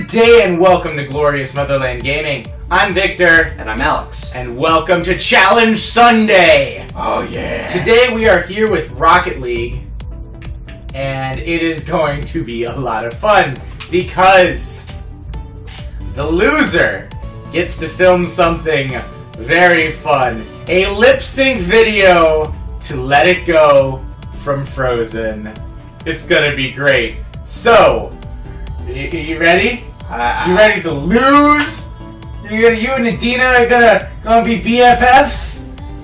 Good day and welcome to Glorious Motherland Gaming. I'm Victor. And I'm Alex. And welcome to Challenge Sunday! Oh yeah! Today we are here with Rocket League. And it is going to be a lot of fun because the loser gets to film something very fun. A lip-sync video to Let It Go from Frozen. It's gonna be great. So, you ready? You ready to lose? You and Adina are gonna be BFFs?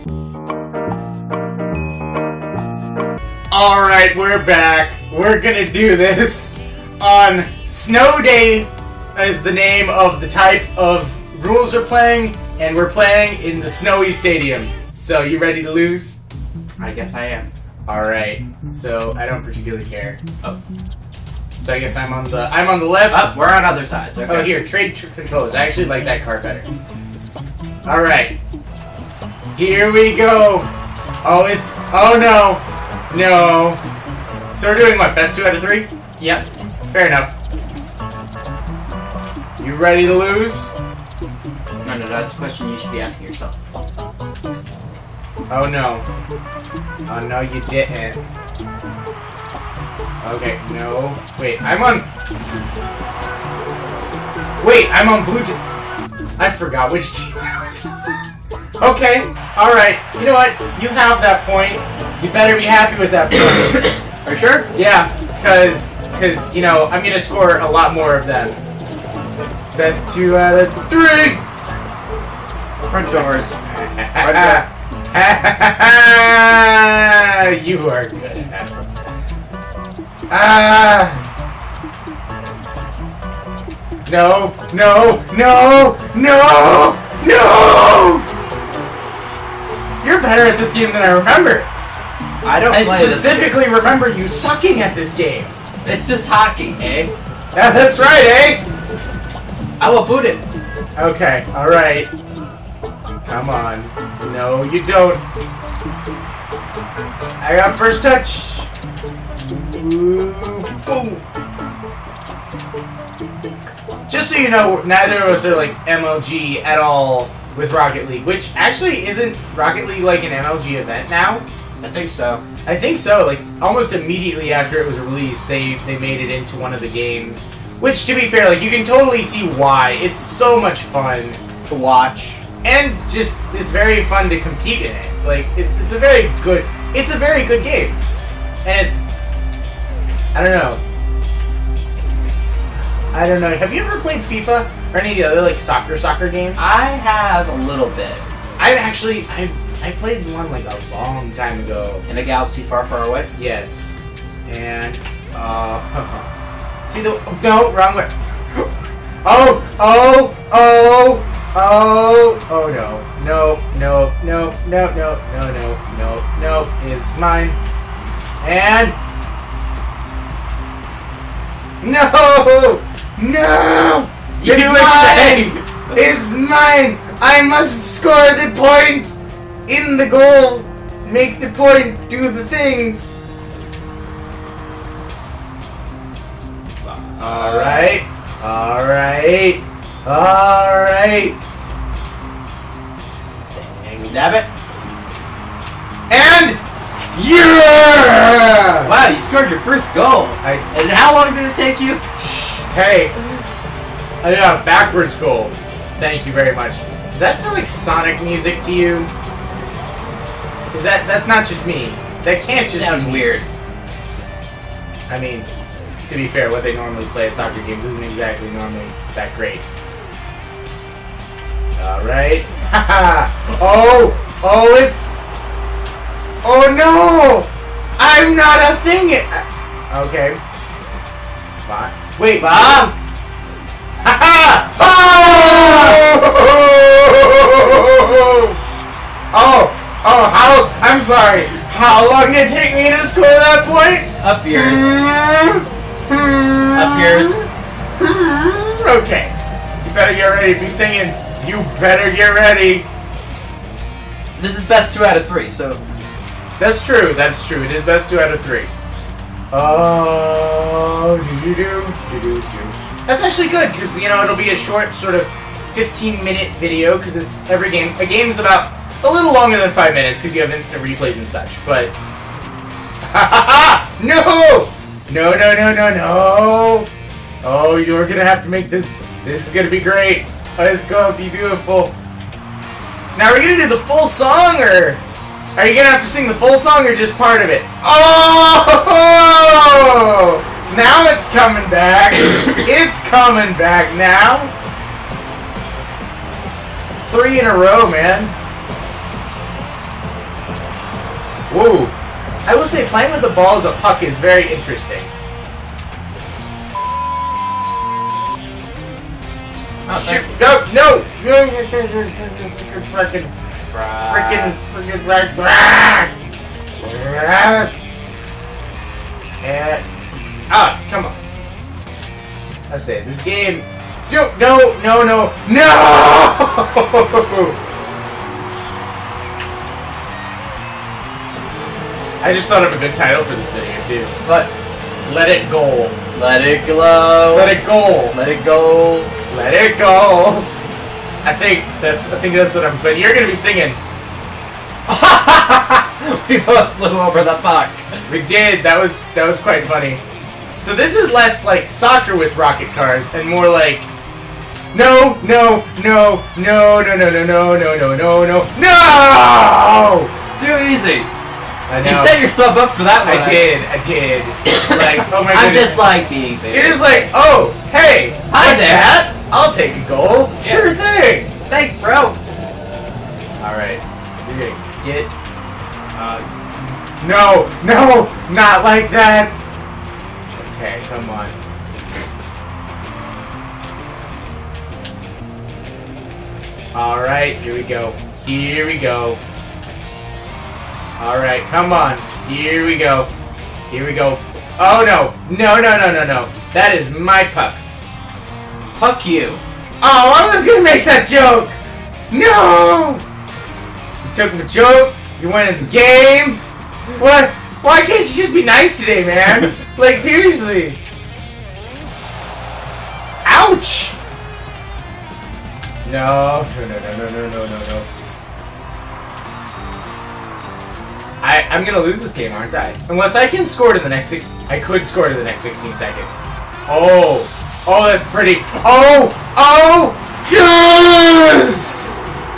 Alright, we're back. We're gonna do this on Snow Day is the name of the type of rules we're playing, and we're playing in the snowy stadium. So, you ready to lose? I guess I am. Alright, so I don't particularly care. Oh. So I guess I'm on the left. Oh, we're on other sides. Okay. Oh, here, trade controllers. I actually like that card better. Alright. Here we go. Oh no. No. So we're doing what, best 2 out of 3? Yep. Fair enough. You ready to lose? No, that's a question you should be asking yourself. Oh no. Oh no, you didn't. Okay, no. Wait, I'm on blue team. I forgot which team I was on. Okay, alright. You know what? You have that point. You better be happy with that point. Are you sure? Yeah, cause, you know, I'm gonna score a lot more of them. Best 2 out of 3! Front doors. You are good at that. No! You're better at this game than I remember. I specifically remember you sucking at this game. It's just hockey, eh? Yeah, that's right, eh? I will boot it. Okay, alright. Come on. No, you don't. I got first touch. Ooh, boom. Just so you know, neither of us are like MLG at all with Rocket League, which actually isn't Rocket League like an MLG event now? I think so. I think so. Like almost immediately after it was released, they made it into one of the games. Which, to be fair, like you can totally see why. It's so much fun To watch. and just it's very fun to compete in it. Like it's a very good game, and it's I don't know. Have you ever played FIFA or any of the other like soccer games? I have a little bit. I played one like a long time ago. In a galaxy far, far away? Yes, and see no, wrong way. Oh no, is mine. And no, it's mine. I must score the point in the goal. Make the point. Do the things. All right. Dab it. And yeah! Wow, you scored your first goal. And how long did it take you? Hey, I did a backwards goal. Thank you very much. Does that sound like Sonic music to you? Is that's not just me? That can't just sounds be me. Weird. I mean, to be fair, what they normally play at soccer games isn't exactly normally that great. Alright. Oh no! I'm not a thing! Okay. Fine. Wait. Bob! I'm sorry. How long did it take me to score that point? Up yours. Up yours. Okay. You better get ready to be singing. You better get ready. This is best 2 out of 3, so... That's true. It is best 2 out of 3. Oh, do-do-do, do-do-do. That's actually good, because, you know, it'll be a short, sort of 15-minute video, because it's every game. A game's about a little longer than 5 minutes, because you have instant replays and such, but... No! No, no, no, no, no! Oh, you're gonna have to make this... This is gonna be great. Oh, it's gonna be beautiful. Now, are we gonna do the full song, or... Are you gonna have to sing the full song, or just part of it? Oh! Now it's coming back. It's coming back now. 3 in a row, man. Whoa. I will say, playing with the ball as a puck is very interesting. Oh, shoot! No! Frickin'. Come on. I say this game. No! I just thought of a good title for this video too. But let it go. Let it glow. Let it go. Let it go. Let it go. I think that's what I'm. But you're gonna be singing. We both flew over the puck. We did. That was quite funny. So this is less like soccer with rocket cars and more like no. Too easy. I know. You set yourself up for that one. I did. Like, oh my goodness. I'm just like being baby. You're just like, oh, hey, hi what's there. that? I'll take a goal. Yeah. Sure thing. Thanks, bro. Alright. You're gonna get... No! Not like that! Okay, come on. Alright, here we go. Alright, come on. Here we go. Oh no! No. That is my puck. Fuck you. Oh, I was gonna make that joke! No! You took the joke, you went in the game. What? Why can't you just be nice today, man? Like, seriously. Ouch! No. I'm gonna lose this game, aren't I? Unless I can score to the next I could score to the next 16 seconds. Oh, that's pretty. Oh, yes!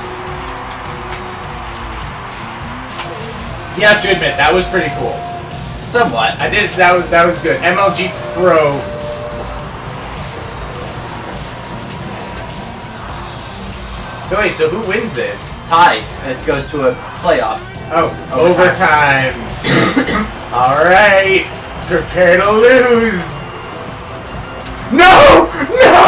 You have to admit that was pretty cool. Somewhat. I did. That was good. MLG Pro. So wait, so who wins this? Tie. It goes to a playoff. Oh, overtime. Alright. Prepare to lose. No!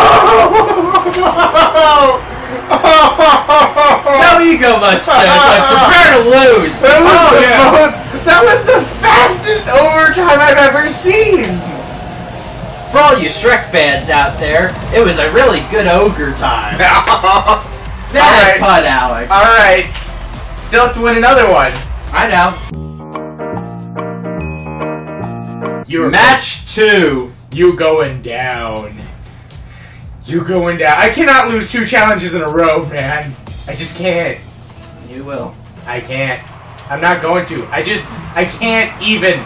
No ego much, prepare to lose. That was the fastest overtime I've ever seen. For all you Shrek fans out there, it was a really good ogre time. That putt, Alec. Alright. Still have to win another one. I know. Match 2. You going down. I cannot lose 2 challenges in a row, man. I just can't. You will. I can't. I'm not going to. I can't even.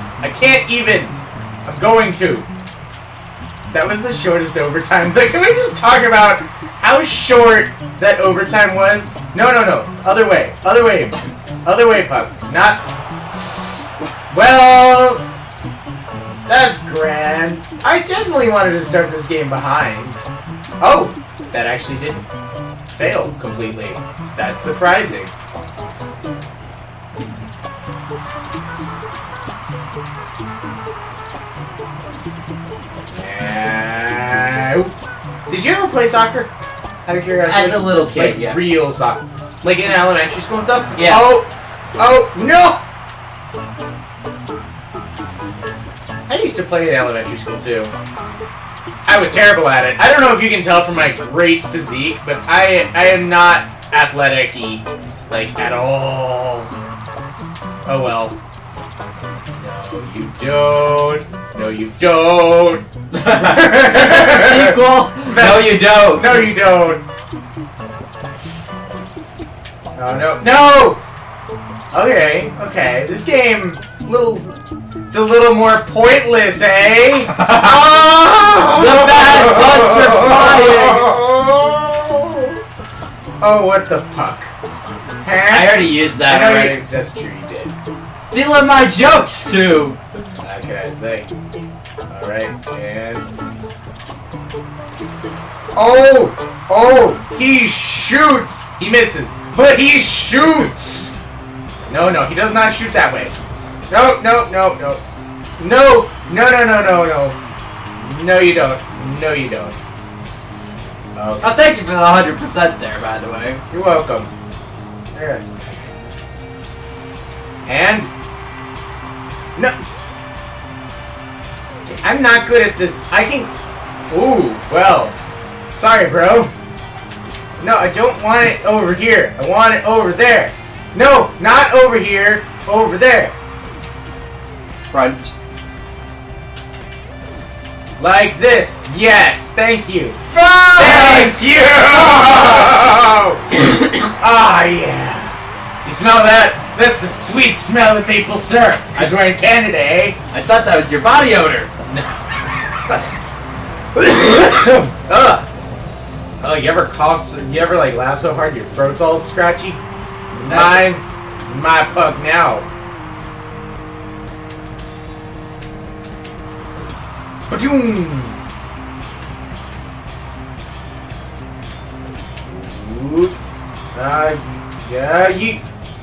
I'm going to. That was the shortest overtime. Like, can we just talk about how short that overtime was? No. Other way, pup. Not... Well... That's grand. I definitely wanted to start this game behind. Oh! That actually didn't fail completely. That's surprising. Did you ever play soccer? Out of curiosity? As a little kid, like, yeah. Real soccer. Like in elementary school and stuff? Yeah. Oh, no! I used to play in elementary school, too. I was terrible at it. I don't know if you can tell from my great physique, but I am not athletic-y, like, at all. Oh, well. No, you don't. No, you don't. Is that the sequel? No, you don't. No, you don't. Oh, no. No! Okay, okay. This game, it's a little more pointless, eh? Oh! The bad butts are flying! Oh, what the puck? Huh? I already used that already. That's true, you did. Stealing my jokes, too! What can I say? Alright, and... Oh! Oh! He shoots! He misses. But he shoots! No, no, he does not shoot that way. No, no, no, no. No! No, no, no, no, no. No, you don't. No, you don't. Oh, thank you for the 100% there, by the way. You're welcome. There. And... No! I'm not good at this. I can... Ooh, well. Sorry, bro. No, I don't want it over here. I want it over there. No, not over here. Over there. Front. Like this. Yes, thank you. Front! Thank you! Ah, yeah. You smell that? That's the sweet smell of maple syrup. Because we're in Canada, eh? I thought that was your body odor. Oh, you ever cough? You ever like laugh so hard your throat's all scratchy? My puck now. Ba-doom! Oop. Yeah, yeet.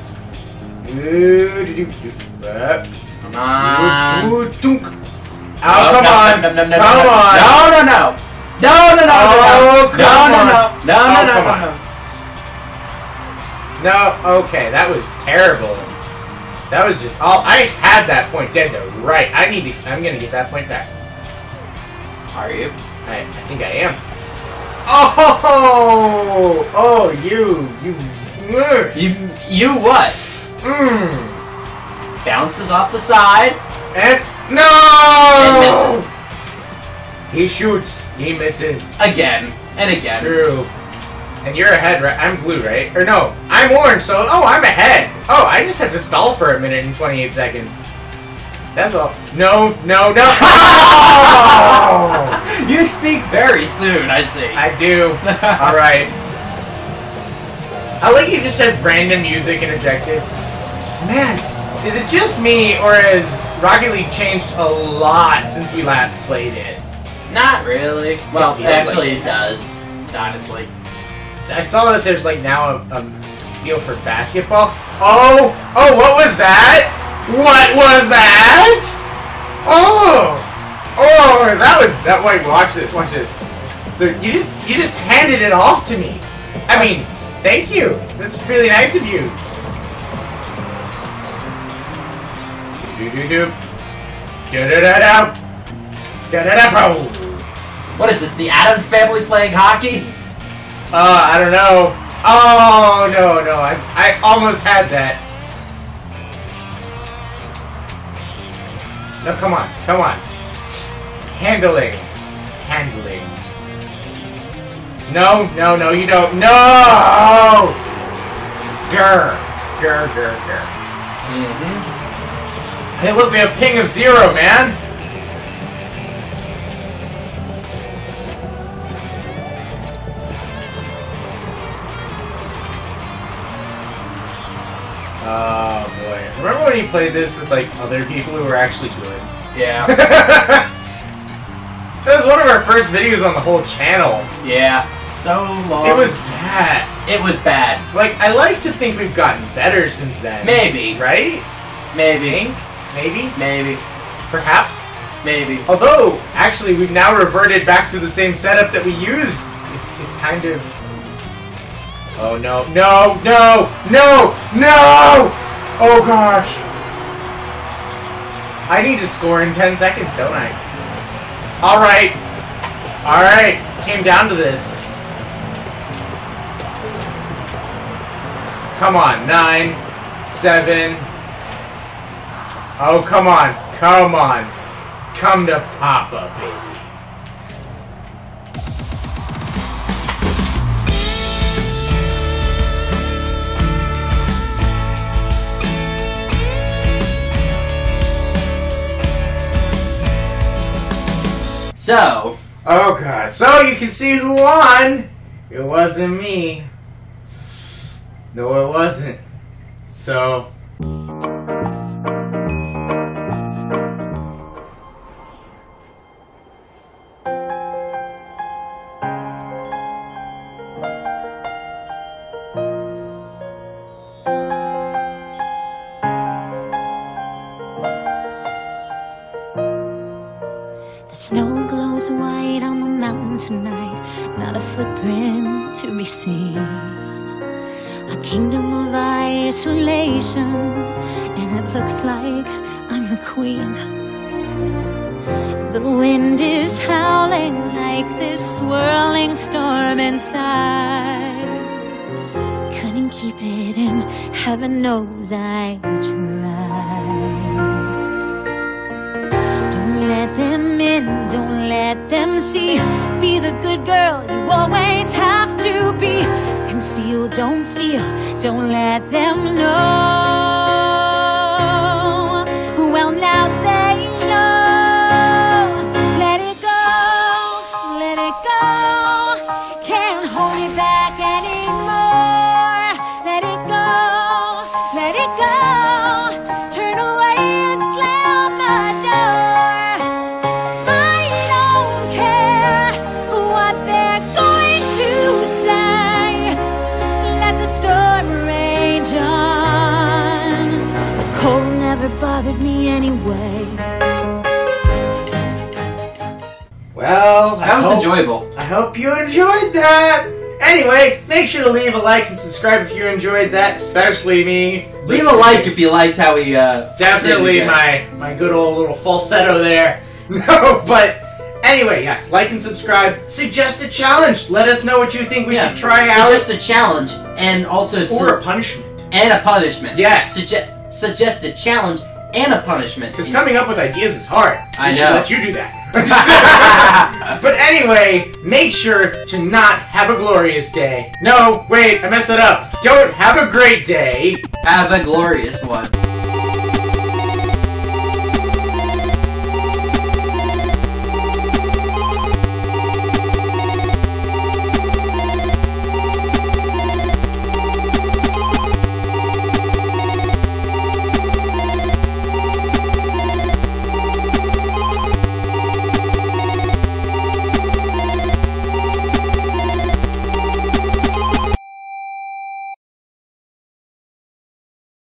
Come on. Dunk. Oh, come on. No, Come on. No, no, no. No, no, no, Oh, no, come no, on. no, no, Oh, no, come no, on. no. No, okay, that was terrible. That was just all. I had that point dead though. Right. I'm gonna get that point back. Are you? I think I am. Oh! Oh, you. You what? Mmm. Bounces off the side. And no! And misses. He shoots. He misses. Again. And It's again. true. And you're ahead, right? I'm blue, right? Or no, I'm orange, so... Oh, I'm ahead. Oh, I just have to stall for a minute and 28 seconds. That's all. No, no, no. Oh! You speak very soon, I see. I do. Alright. I like you just said random music interjected. Man, is it just me, or has Rocket League changed a lot since we last played it? Not really. Well, It feels actually like it does. Honestly. I saw that there's like now a deal for basketball. Oh! Oh, what was that? What was that? Oh! Oh, that wait, watch this, watch this. So you just handed it off to me. I mean, thank you. That's really nice of you. Do-do-do-do. Da-da-da-da. Da-da-da-bro. What is this, the Addams Family playing hockey? I don't know. Oh, no, no. I almost had that. No, come on. Come on. Handling. Handling. No, no, no, you don't. No! Grr. Grr, grr, grr. Hey, look, we have ping of 0, man. Oh boy. Remember when you played this with like other people who were actually good? Yeah. That was one of our first videos on the whole channel. Yeah. So long. It was bad. It was bad. Like, I like to think we've gotten better since then. Maybe. Right? Maybe. Think? Maybe? Maybe. Perhaps? Maybe. Although, actually, we've now reverted back to the same setup that we used. It's kind of... Oh, no. No! No! No! No! Oh, gosh. I need to score in 10 seconds, don't I? Alright. Alright. Came down to this. Come on. 9, 7... Oh, come on. Come on. Come to Papa, baby. So. Oh god. So you can see who won. It wasn't me. No, it wasn't. So. The snow glows white on the mountain tonight, not a footprint to be seen. A kingdom of isolation, and it looks like I'm the queen. The wind is howling like this swirling storm inside. Couldn't keep it in, heaven knows I tried. Don't let them in, don't let them see. Be the good girl you always have to be. Conceal, don't feel, don't let them know. Well, now they know. Let it go, let it go. Can't hold it back anymore. Let it go, let it go. Turn away and slam the door. I don't care what they're going to say. Let the storm rage on. The cold never bothered me anyway. Well, That was enjoyable. I hope you enjoyed that. Anyway, make sure to leave a like and subscribe if you enjoyed that, especially me. Leave a like if you liked how we Definitely did it. my good old little falsetto there. No, but anyway, yes, like and subscribe. Suggest a challenge. Let us know what you think we should try out. Suggest a challenge and also Or a punishment. and a punishment. Yes. Suggest a challenge and a punishment. Because coming up with ideas is hard. I We should know. let you do that. But anyway, make sure to not have a glorious day. No, wait, I messed that up. Don't have a great day. Have a glorious one.